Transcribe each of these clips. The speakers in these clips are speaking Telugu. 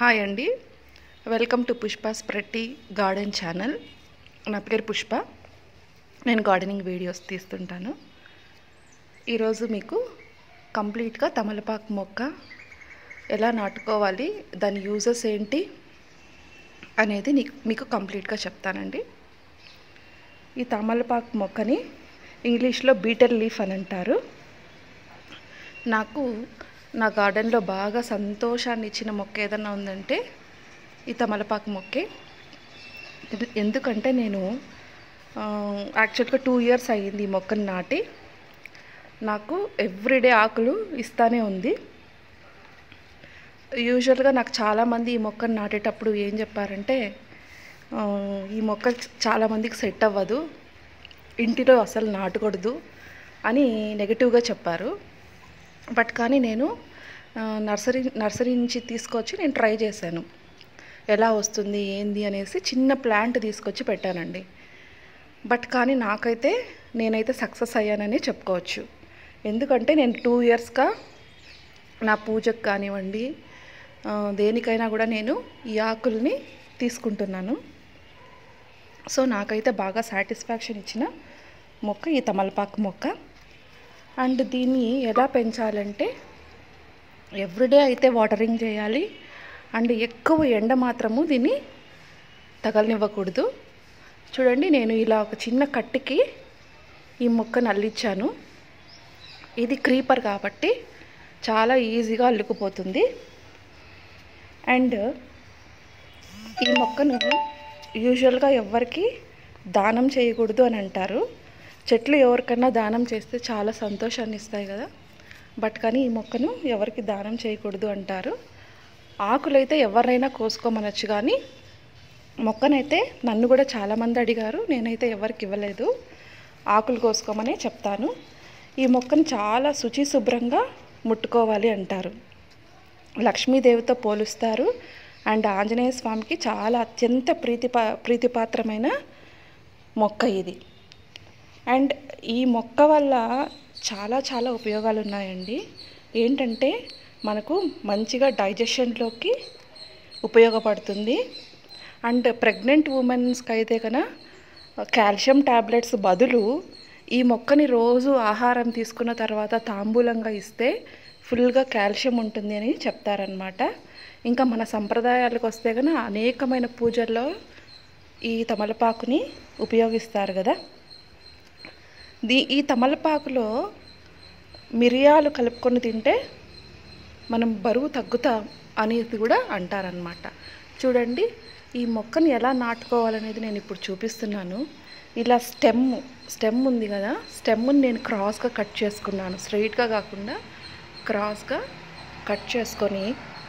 హాయ్ అండి, వెల్కమ్ టు పుష్పాస్ ప్రతి గార్డెన్ ఛానల్. నా పేరు పుష్ప. నేను గార్డెనింగ్ వీడియోస్ తీస్తుంటాను. ఈరోజు మీకు కంప్లీట్గా తమలపాకు మొక్క ఎలా నాటుకోవాలి, దాని యూజెస్ ఏంటి అనేది మీకు కంప్లీట్గా చెప్తానండి. ఈ తమలపాకు మొక్కని ఇంగ్లీష్లో బీటెల్ లీఫ్ అని అంటారు. నాకు నా గార్డెన్లో బాగా సంతోషాన్ని ఇచ్చిన మొక్క ఏదన్నా ఉందంటే ఈ తమలపాకు మొక్కే. ఎందుకంటే నేను యాక్చువల్గా 2 years అయ్యింది ఈ మొక్కను నాటి. నాకు ఎవ్రీడే ఆకులు ఇస్తానే ఉంది. యూజువల్గా నాకు చాలామంది ఈ మొక్కను నాటేటప్పుడు ఏం చెప్పారంటే, ఈ మొక్క చాలామందికి సెట్ అవ్వదు, ఇంటిలో అసలు నాటకూడదు అని నెగిటివ్గా చెప్పారు. బట్ కానీ నేను నర్సరీ నుంచి తీసుకొచ్చి నేను ట్రై చేశాను, ఎలా వస్తుంది ఏంది అనేసి చిన్న ప్లాంట్ తీసుకొచ్చి పెట్టానండి. బట్ కానీ నేనైతే సక్సెస్ అయ్యానని చెప్పుకోవచ్చు. ఎందుకంటే నేను 2 yearsగా నా పూజకు కానివ్వండి, దేనికైనా కూడా నేను ఈ ఆకుల్ని తీసుకుంటున్నాను. సో నాకైతే బాగా సాటిస్ఫాక్షన్ ఇచ్చిన మొక్క ఈ తమలపాకు మొక్క. అండ్ దీన్ని ఎలా పెంచాలంటే, ఎవ్రీడే అయితే వాటరింగ్ చేయాలి. అండ్ ఎక్కువ ఎండ మాత్రము దీన్ని తగలనివ్వకూడదు. చూడండి, నేను ఇలా ఒక చిన్న కట్టికి ఈ మొక్కను అల్లించాను. ఇది క్రీపర్ కాబట్టి చాలా ఈజీగా అల్లుకుపోతుంది. అండ్ ఈ మొక్కను యూజువల్గా ఎవ్వరికి దానం చేయకూడదు అని అంటారు. చెట్లు ఎవరికన్నా దానం చేస్తే చాలా సంతోషాన్ని ఇస్తాయి కదా. బట్ కానీ ఈ మొక్కను ఎవరికి దానం చేయకూడదు అంటారు. ఆకులైతే ఎవరైనా కోసుకోమనొచ్చు, కానీ మొక్కనైతే నన్ను కూడా చాలామంది అడిగారు, నేనైతే ఎవరికి ఇవ్వలేదు. ఆకులు కోసుకోమనే చెప్తాను. ఈ మొక్కను చాలా శుభ్రంగా ముట్టుకోవాలి అంటారు. లక్ష్మీదేవితో పోలుస్తారు. అండ్ ఆంజనేయ స్వామికి చాలా అత్యంత ప్రీతిపాత్రమైన మొక్క ఇది. అండ్ ఈ మొక్క వల్ల చాలా ఉపయోగాలు ఉన్నాయండి. ఏంటంటే, మనకు మంచిగా డైజెషన్లోకి ఉపయోగపడుతుంది. అండ్ ప్రెగ్నెంట్ ఉమెన్స్కి అయితే కన్నా కాల్షియం టాబ్లెట్స్ బదులు ఈ మొక్కని రోజు ఆహారం తీసుకున్న తర్వాత తాంబూలంగా ఇస్తే ఫుల్గా కాల్షియం ఉంటుంది అని చెప్తారనమాట. ఇంకా మన సంప్రదాయాలకు వస్తే కన్నా అనేకమైన పూజల్లో ఈ తమలపాకుని ఉపయోగిస్తారు కదా. ఈ తమలపాకులో మిరియాలు కలుపుకొని తింటే మనం బరువు తగ్గుతాం అనేది కూడా అంటారనమాట. చూడండి, ఈ మొక్కని ఎలా నాటుకోవాలనేది నేను ఇప్పుడు చూపిస్తున్నాను. ఇలా స్టెమ్ ఉంది కదా, స్టెమ్ని నేను క్రాస్గా కట్ చేసుకున్నాను. స్ట్రైట్గా కాకుండా క్రాస్గా కట్ చేసుకొని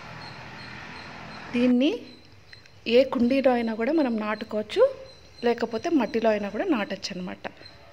దీన్ని ఏ కుండీలో అయినా కూడా మనం నాటుకోవచ్చు, లేకపోతే మట్టిలో అయినా కూడా నాటచ్చు అనమాట.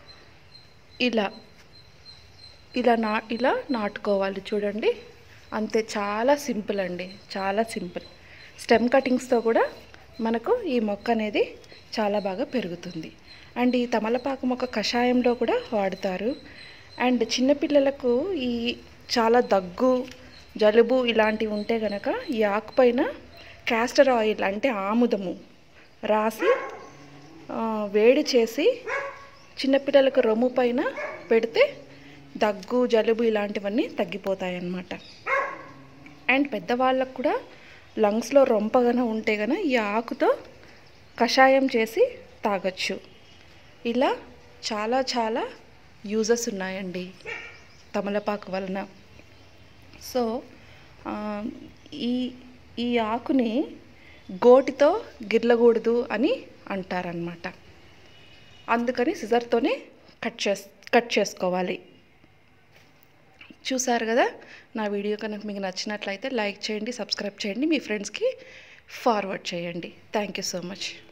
ఇలా నాటుకోవాలి. చూడండి, అంతే, చాలా సింపుల్ అండి, చాలా సింపుల్. స్టెమ్ కటింగ్స్తో కూడా మనకు ఈ మొక్క అనేది చాలా బాగా పెరుగుతుంది. అండ్ ఈ తమలపాకు మొక్క కషాయంలో కూడా వాడతారు. అండ్ చిన్నపిల్లలకు ఈ చాలా దగ్గు, జలుబు ఇలాంటివి ఉంటే కనుక ఈ ఆకుపైన క్యాస్టర్ ఆయిల్ అంటే ఆముదము రాసి వేడి చేసి చిన్నపిల్లలకు రొమ్ము పైన పెడితే దగ్గు, జలుబు ఇలాంటివన్నీ తగ్గిపోతాయి అన్నమాట. అండ్ పెద్దవాళ్ళకు కూడా లంగ్స్లో రొంపగానే ఉంటే కనుక ఈ ఆకుతో కషాయం చేసి తాగొచ్చు. ఇలా చాలా యూజెస్ ఉన్నాయండి తమలపాకు వలన. సో ఈ ఆకుని గోటితో గిర్లకూడదు అని అంటారనమాట. అందుకని సిజర్తోనే కట్ చేసుకోవాలి. చూసారు కదా, నా వీడియో కనుక మీకు నచ్చినట్లయితే లైక్ చేయండి, సబ్స్క్రైబ్ చేయండి, మీ ఫ్రెండ్స్కి ఫార్వర్డ్ చేయండి. Thank you so much.